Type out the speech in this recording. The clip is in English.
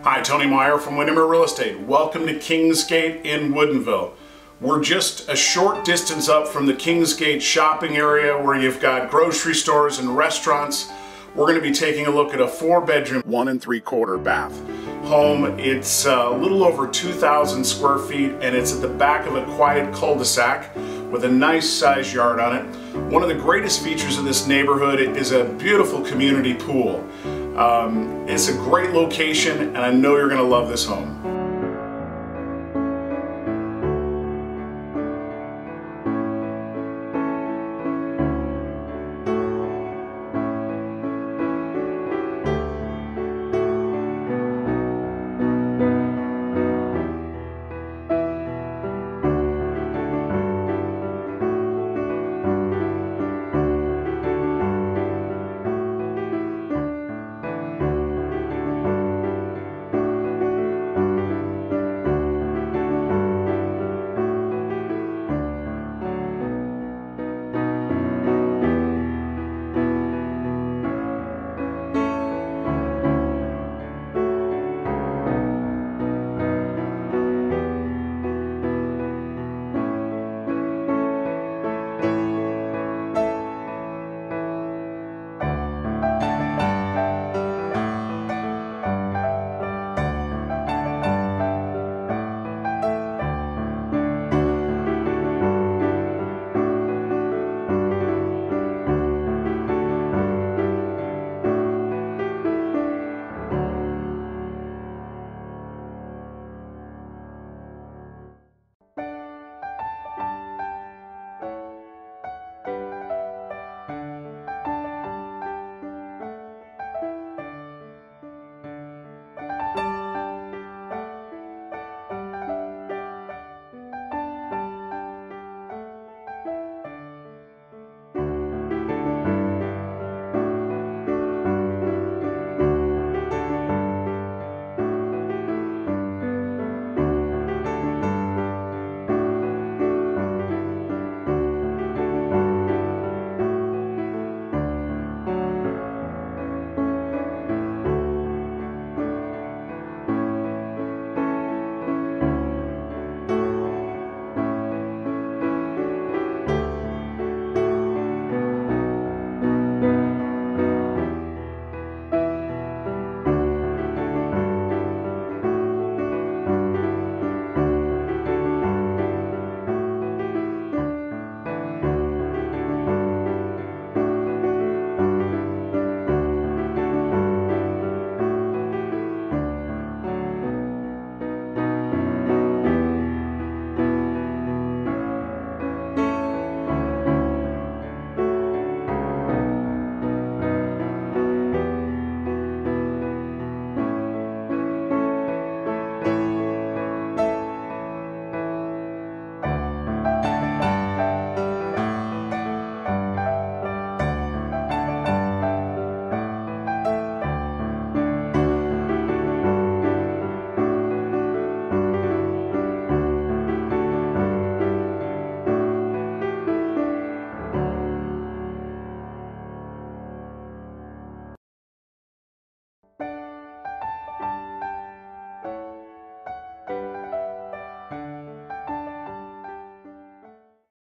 Hi, Tony Meier from Windermere Real Estate. Welcome to Kingsgate in Woodinville. We're just a short distance up from the Kingsgate shopping area where you've got grocery stores and restaurants. We're going to be taking a look at a 4-bedroom, 1 3/4 bath home. It's a little over 2,000 square feet and it's at the back of a quiet cul-de-sac with a nice sized yard on it. One of the greatest features of this neighborhood is a beautiful community pool. It's a great location and I know you're going to love this home.